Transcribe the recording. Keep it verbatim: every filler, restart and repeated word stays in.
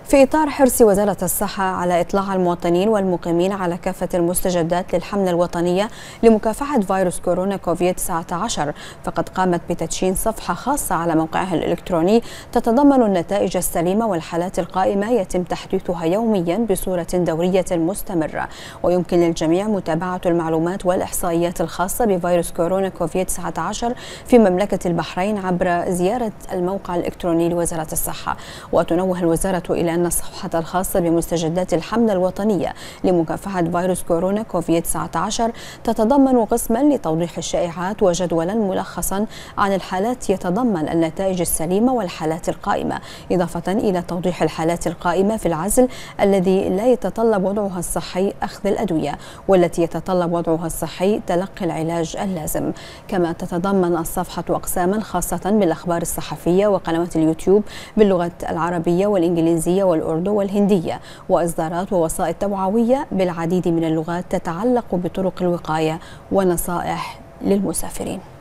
في إطار حرص وزارة الصحة على إطلاع المواطنين والمقيمين على كافة المستجدات للحملة الوطنية لمكافحة فيروس كورونا كوفيد تسعة عشر، فقد قامت بتدشين صفحة خاصة على موقعها الإلكتروني تتضمن النتائج السليمة والحالات القائمة يتم تحديثها يوميا بصورة دورية مستمرة، ويمكن للجميع متابعة المعلومات والإحصائيات الخاصة بفيروس كورونا كوفيد تسعة عشر في مملكة البحرين عبر زيارة الموقع الإلكتروني لوزارة الصحة. وتنوه الوزارة إلى أن الصفحة الخاصة بمستجدات الحملة الوطنية لمكافحة فيروس كورونا كوفيد تسعة عشر تتضمن قسما لتوضيح الشائعات وجدولا ملخصا عن الحالات يتضمن النتائج السليمة والحالات القائمة، إضافة إلى توضيح الحالات القائمة في العزل الذي لا يتطلب وضعها الصحي أخذ الأدوية، والتي يتطلب وضعها الصحي تلقي العلاج اللازم. كما تتضمن الصفحة أقساما خاصة بالأخبار الصحفية وقنوات اليوتيوب باللغة العربية والإنجليزية والأردو والهندية، وإصدارات ووسائط توعوية بالعديد من اللغات تتعلق بطرق الوقاية ونصائح للمسافرين.